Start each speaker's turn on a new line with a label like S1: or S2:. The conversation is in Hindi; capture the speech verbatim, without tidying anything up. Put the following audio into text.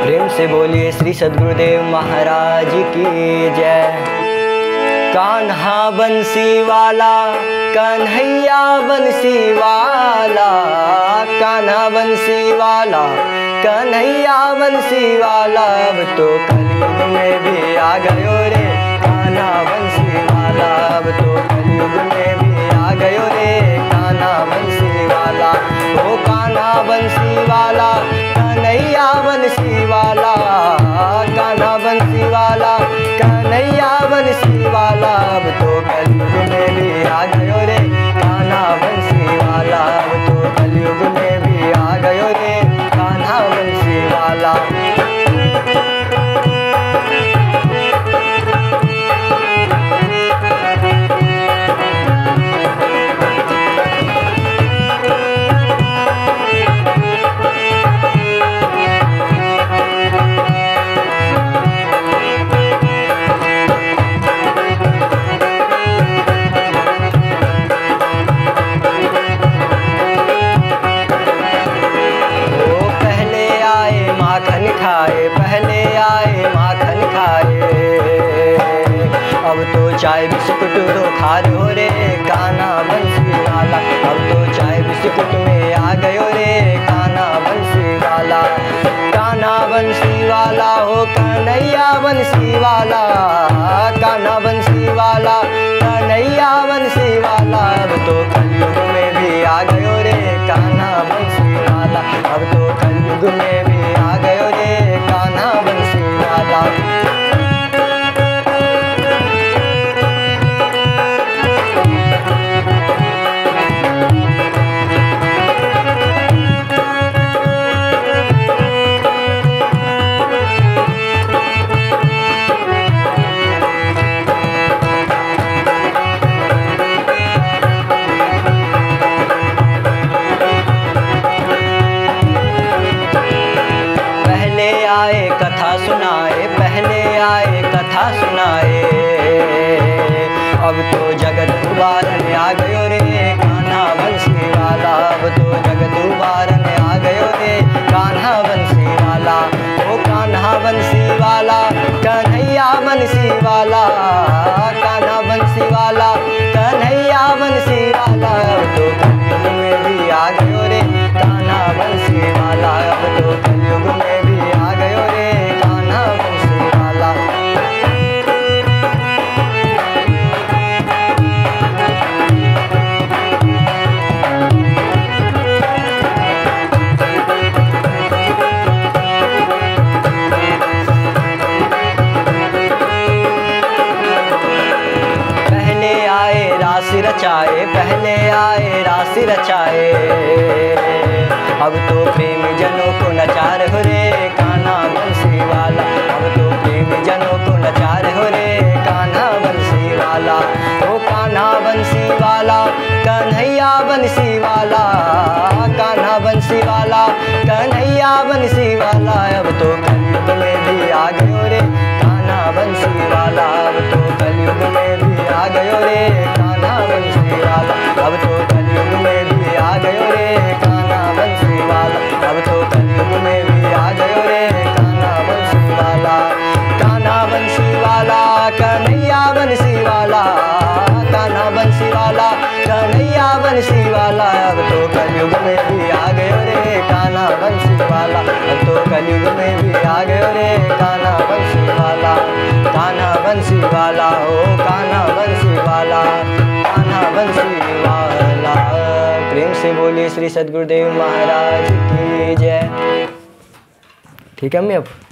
S1: प्रेम से बोलिए श्री सद्गुरुदेव महाराज की जय। कान्हा बंसी वाला कन्हैया बंसी वाला, कान्हा बंसी वाला कन्हैया बंसी वाला, अब तो कलयुग में भी आ गयो रे कान्हा बंसी वाला, अब तो कलयुग में भी आ गयो रे कान्हा बंसी वाला। ओ कान्हा बंसी वाला कन्हैया बंसी वाला, कान्हा बंसी वाला कन्हैया बंसी वाला, अब तो कलयुग में भी आ गयो रे कान्हा बंसी वाला, अब तो कलयुग में भी आ गयो रे कान्हा बंसी वाला। खाए पहले आए माखन खाए, अब तो चाय बिस्कुट दो खा रहे हो रे कान्हा बंसी वाला, अब तो चाय बिस्कुट में आ गयो रे कान्हा बंसी वाला। कान्हा बंसी वाला हो कन्हैया बंसी वाला, कान्हा बंसी वाला कन्हैया बंसी वाला, अब तो कलयुग में भी आ गयो रे कान्हा बंसी वाला, अब तो कलयुग में भी आ गयो रे कान्हा बंसी वाला। आए कथा सुनाए पहले आए कथा सुनाए, अब तो जगत उबारने आ गयो रे कान्हा बंसी वाला, अब तो जगत उबारने आ गयो रे कान्हा बंसी वाला। ओ कान्हा बंसी वाला कन्हैया बंसी वाला, कान्हा बंसी वाला कन्हैया बंसी वाला, अब तो कलयुग में भी आ गयो रे कान्हा बंसी वाला, अब तो कलयुग में भी आ गयो रे कान्हा बंसी वाला। पहले आए राशि रचाए पहले आए राशि रचाए, अब तो प्रेम जनों को नचार हो रे कान्हा बंसी वाला, अब तो प्रेम जनों को नचार हो रे कान्हा बंसी वाला। ओ कान्हा बंसी वाला कन्हैया बंसी वाला, कान्हा बंसी वाला कन्हैया बंसी वाला, अब तो कलयुग में भी आ गयो रे कान्हा बंसी वाला, अब तो कलयुग में भी आ गयो रे कान्हा बंसी वाला, अब तो कलयुग में भी आ गयो रे कान्हा बंसी वाला, अब तो कलयुग में भी आ गयो रे कान्हा बंसी वाला। कान्हा बंसी वाला कन्हैया बंसी वाला, कान्हा बंसी वाला कन्हैया बंसी वाला, अब तो कलयुग में भी आ गयो रे कान्हा बंसी वाला, अब तो कलयुग में भी आ गयो रे कान्हा बंसी वाला। कान्हा बंसी वाला हो कान्हा बंसी वाला, कान्हा बंसी वाला। प्रेम से बोलिए श्री सद्गुरुदेव महाराज की जय। ठीक है मैं अब